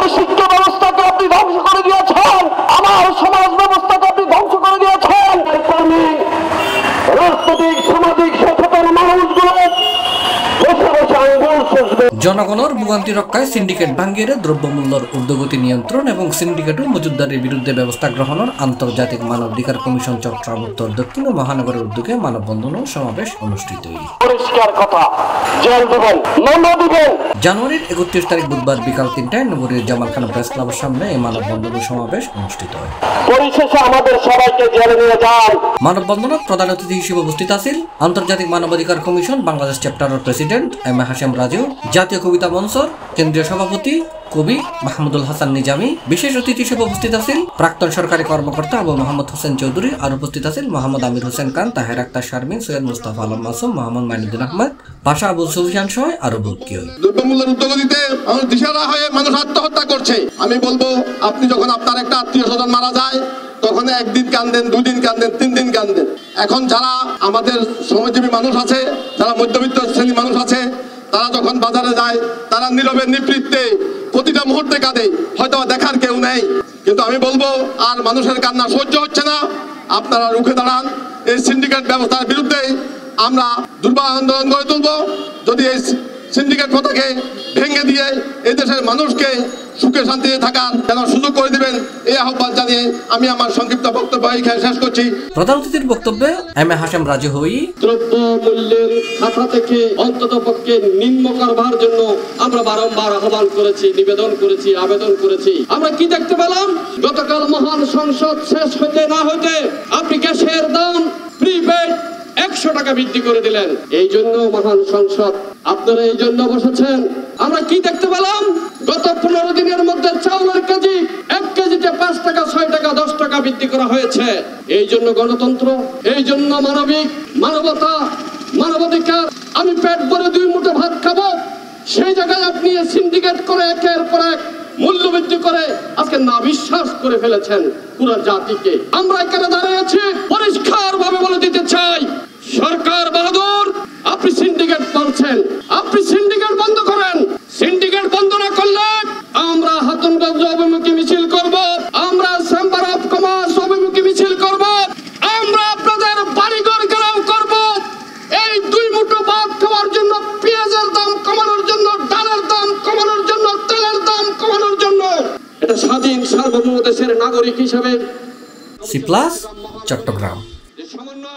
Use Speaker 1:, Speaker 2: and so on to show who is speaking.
Speaker 1: আমার শিক্ষা ব্যবস্থাকে আপনি ধ্বংস করে দিয়েছেন, আমার সমাজ ব্যবস্থাকে আপনি ধ্বংস করে দিয়েছেন। রাজনৈতিক সামাজিক সচেতন মানুষগুলো
Speaker 2: জনগণের ভোগান্তি রক্ষায় সিন্ডিকেট ভাঙ্গিয়ে দ্রব্যমূল্যের ঊর্ধ্বগতি নিয়ন্ত্রণ এবং সিন্ডিকেট ও মজুতদারের বিরুদ্ধে ব্যবস্থা গ্রহণের আন্তর্জাতিক মানবাধিকার কমিশন চট্টগ্রাম উত্তর দক্ষিণ ও মহানগরের উদ্যোগে মানববন্ধন ও সমাবেশ অনুষ্ঠিত।
Speaker 1: পরিষ্কার কথা, জেল দিবেন, মামলা দিবেন।
Speaker 2: জানুয়ারির 31 তারিখ বুধবার বিকাল 3টায় নগরীর জামাল খান প্রেস ক্লাবের সামনে এই মানববন্ধন ও সমাবেশ অনুষ্ঠিত হয়।
Speaker 1: পরিশেষে আমাদের সবাইকে জেলে নিয়ে যান।
Speaker 2: মানববন্ধনের প্রধান অতিথি হিসেবে উপস্থিত আছেন আন্তর্জাতিক মানবাধিকার কমিশন বাংলাদেশ চ্যাপ্টারের president M A Hashem Raju, জাতীয় কবিতা মঞ্চর কেন্দ্রীয় সভাপতি কবি মাহমুদুল হাসান নিজামী। বিশেষ অতিথি হিসেবে উপস্থিত আছেন প্রাক্তন সরকারি কর্মকর্তা আবু মোহাম্মদ হোসেন চৌধুরী, আর উপস্থিত আছেন মোহাম্মদ আমির হোসেন খান, তাহের আক্তার শারমিন, সৈয়দ মুস্তাফা আলম মাসুম, মোহাম্মদ মাইনুদ্দিন আহমদ, পাশা আবুল সুফিয়ান সহ আরো বহু কেউ।
Speaker 3: দ্রব্যমূল্যের ঊর্ধ্বগতিতে মানুষ দিশেহারা হয়ে মানুষ আত্মহত্যা করছে। আমি বলবো, আপনি যখন আপনার একটা আত্মীয় স্বজন মারা যায় তখন একদিন কান্দেন, দুদিন কান্দেন, 3 দিন কান্দেন। এখন যারা আমাদের শ্রমজীবী মানুষ আছে, যারা মধ্যবিত্ত শ্রেণীর মানুষ আছে, তারা যখন বাজারে যায় তারা নীরবে নিবৃত্তে প্রতিটা মুহূর্তে কাঁদে, হয়তো দেখার কেউ নেই। কিন্তু আমি বলবো, আর মানুষের কান্না সহ্য হচ্ছে না, আপনারা রুখে দাঁড়ান। এই সিন্ডিকেট ব্যবস্থার বিরুদ্ধে আমরা দুর্বার আন্দোলন গড়ে তুলব। যদি এই সিন্ডিকেট প্রথাকে ভেঙে দিয়ে এই দেশের মানুষকে সুখে শান্তিতে থাকার যেন সুযোগ করে দিবেন, এই আহ্বান জানিয়ে আমি আমার সংক্ষিপ্ত বক্তব্য এখানে শেষ করছি।
Speaker 2: প্রধান অতিথির বক্তব্যে এম এ হাশেম রাজু হই
Speaker 4: দ্রব্য মূল্যের খাতা থেকে অন্তত পক্ষে নিম্ন করবার জন্য আমরা বারংবার আহ্বান করেছি, নিবেদন করেছি, আবেদন করেছি। আমরা কি দেখতে পেলাম? গতকাল মহান সংসদ শেষ হতে না হতে আপনি গ্যাসের দাম প্রিপেড 100 টাকা বৃদ্ধি করে দিলেন। এই জন্য মহান সংসদ আপনারা এই জন্য বসেছেন। আমরা কি দেখতে পেলাম? গত 15 দিনের মধ্যে চাউলের কেজি 1 কেজিতে 5 টাকা, 6 টাকা, 10 টাকা বৃদ্ধি করা হয়েছে। এই জন্য গণতন্ত্র, এই জন্য মানবতা, মানবাধিকার। আমি পেট ভরে 2 মুঠো ভাত খাবো, সেই জায়গায় আপনি সিন্ডিকেট করে একের পর এক মূল্য বৃদ্ধি করে আজকে না বিশ্বাস করে ফেলেছেন পুরো জাতিকে। আমরা এখানে দাঁড়িয়েছি পরিষ্কার ভাবে বলে দিতে চাই, সরকার বাহাদুর, আপনি সিন্ডিকেট করছেন, আপনি সিন্ডিকেট বন্ধ করেন। সিন্ডিকেট বন্ধ না করলে আমরা হাতনগঞ্জ অভিমুখী মিছিল করব, আমরা চেম্বার অফ কমার্স অভিমুখী মিছিল করব, আমরা আপনাদের বাড়িঘর ঘেরাও করব। এই 2 মুঠো ভাত খাওয়ার জন্য, পেঁয়াজের দাম কমানোর জন্য, ডালের দাম কমানোর জন্য, তেলের দাম কমানোর জন্য, এটা স্বাধীন সার্বভৌম দেশের নাগরিক হিসেবে
Speaker 2: C+ চট্টগ্রাম।